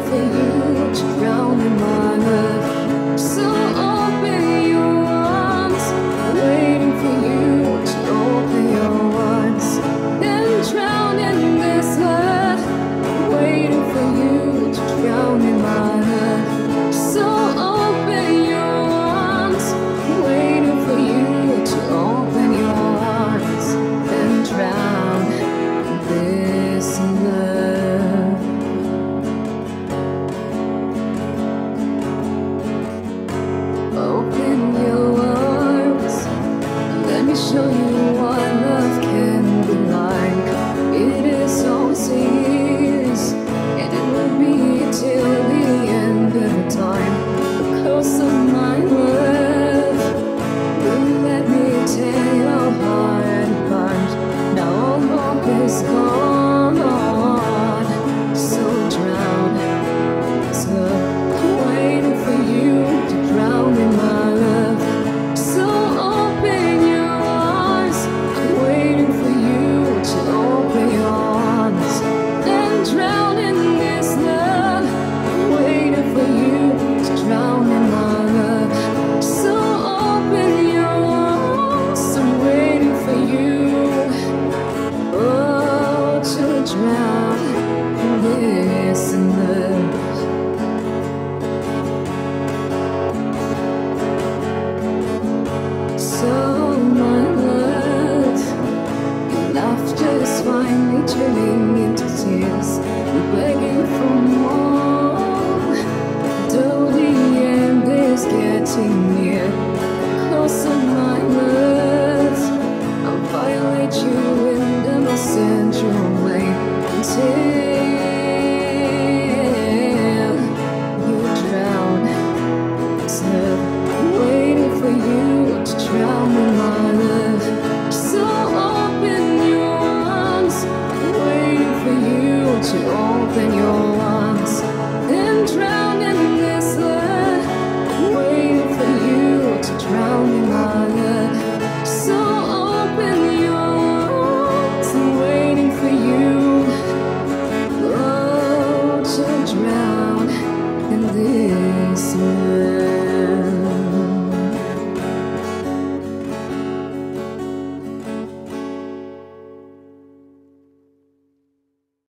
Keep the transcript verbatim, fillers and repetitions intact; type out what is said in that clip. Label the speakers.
Speaker 1: for you to drown in my love. So open your arms, waiting for you to open your arms and drown in this love, waiting for you to drown in my love. So open your arms, waiting for you to open your arms and drown in this love. Open your arms, let me show you what love can be like. It is always is, and it will be till the end of time. Because of my love, will let me tear your heart apart. Now all hope is gone, so drown this love, waiting for you to drown in my love. So open your arms, waiting for you to open your arms and drown in this love, waiting for you to drown in my love. So open your arms, I'm waiting for you, oh, to drown in this love. So my love, your laughter is finally turning into tears. We're begging for more, though the end is getting near. Because of my love, I'll violate you in the most sensual way until you drown this love, waiting for you to drown in my love. So open your arms, waiting for you to open your